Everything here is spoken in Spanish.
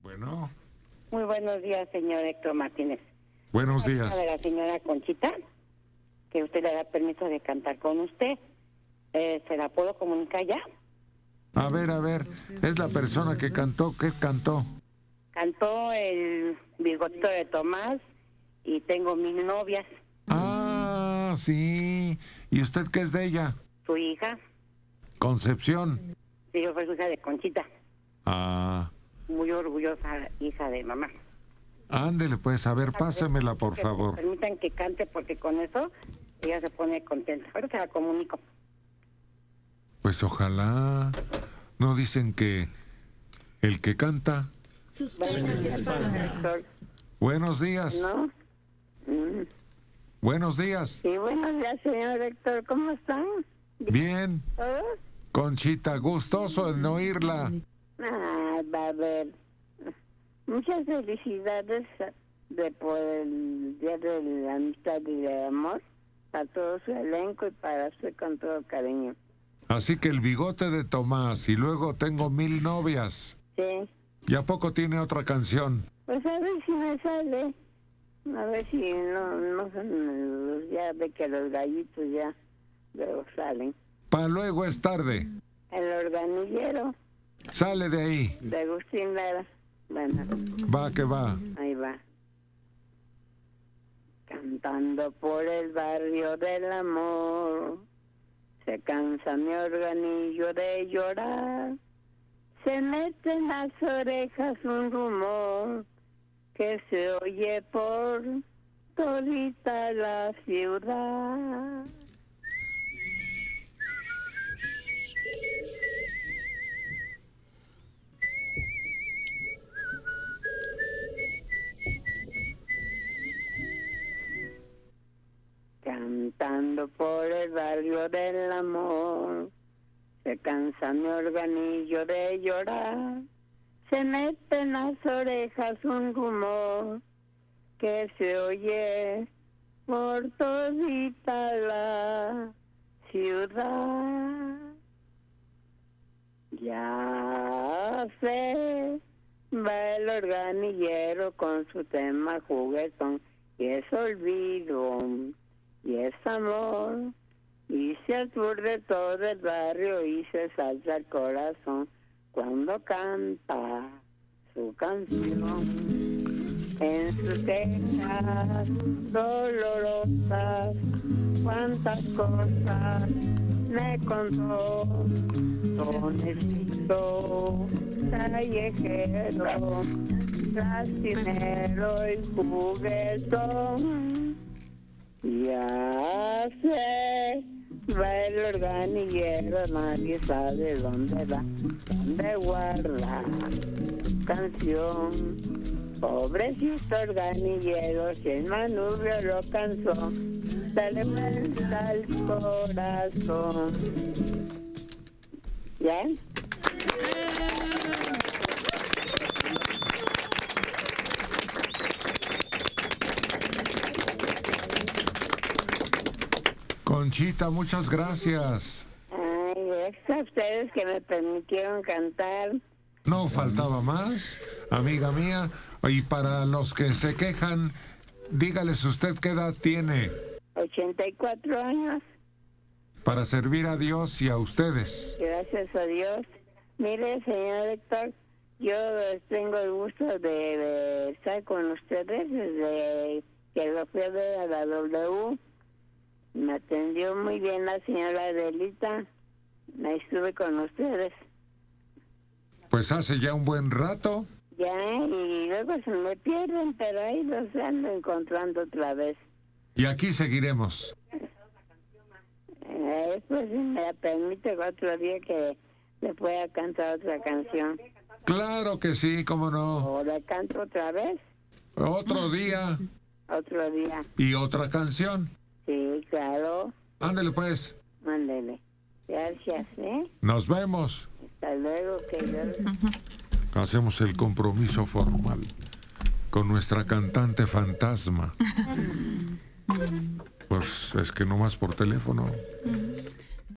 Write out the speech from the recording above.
Bueno. Muy buenos días, señor Héctor Martínez. Buenos días. De la señora Conchita, que usted le da permiso de cantar con usted. ¿Se la puedo comunicar ya? A ver, es la persona que cantó. ¿Qué cantó? Cantó el Bigotito de Tomás y Tengo 1000 novias. Ah, sí. ¿Y usted qué es de ella? Su hija. Concepción. Sí, yo soy su hija de Conchita. Ah. Muy orgullosa hija de mamá. Ándele pues, a ver, pásemela, por favor. Permitan que cante porque con eso ella se pone contenta. Ahora se la comunico. Pues ojalá. ¿No dicen que el que canta? Sus penas se espantan. Buenos días. ¿No? Buenos días. Sí, buenos días, señor Héctor. ¿Cómo están? Bien. ¿Todos? Conchita, gustoso en oírla. Ah, va a ver. Muchas felicidades por el Día de la Amistad y del Amor para todo su elenco y para usted con todo cariño. Así que el Bigote de Tomás y luego Tengo 1000 novias. Sí. ¿Y a poco tiene otra canción? Pues a ver si me sale. A ver si no son los, ya ve que los gallitos ya luego salen. Pa' luego es tarde. El organillero Sale de ahí. de Agustín Lara. Bueno, Va que va. ahí va. Cantando por el barrio del amor, se cansa mi organillo de llorar. Se mete en las orejas un rumor que se oye por todita la ciudad. Cantando por el barrio del amor, se cansa mi organillo de llorar. Se mete en las orejas un rumor que se oye por todita la ciudad. Ya se va el organillero con su tema juguetón, y es olvido y es amor, y se aturde todo el barrio y se salta el corazón cuando canta su canción. En sus quejas dolorosas, cuántas cosas me contó. Honestito, callejero, lastimero y juguetón. Ya sé, va el organillero, nadie sabe dónde va, dónde guarda canción. Pobrecito organillero, si el manubrio lo cansó, se le vuelta el corazón. ¿Ya? Conchita, muchas gracias. Ay, gracias a ustedes que me permitieron cantar. No faltaba más, amiga mía. Y para los que se quejan, dígales usted qué edad tiene. 84 años. Para servir a Dios y a ustedes. Gracias a Dios. Mire, señor Héctor, yo tengo el gusto de estar con ustedes desde que lo fui a ver a la W. Me atendió muy bien la señora Adelita. Me estuve con ustedes. Pues hace ya un buen rato. Ya, y luego se me pierden, pero ahí los ando encontrando otra vez. Y aquí seguiremos. Pues si me permite otro día que le pueda cantar otra canción. Claro que sí, cómo no. ¿O le canto otra vez? Otro día Otro día. y otra canción. Sí, claro. Ándele pues. Mándele. Gracias, ¿eh? Nos vemos. Hasta luego, que yo... Hacemos el compromiso formal con nuestra cantante fantasma. Pues es que nomás por teléfono.